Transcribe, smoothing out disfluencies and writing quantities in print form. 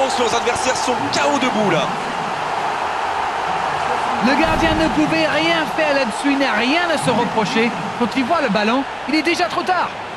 défense, leurs adversaires sont KO debout là. Le gardien ne pouvait rien faire là-dessus, il n'a rien à se reprocher. Quand il voit le ballon, il est déjà trop tard.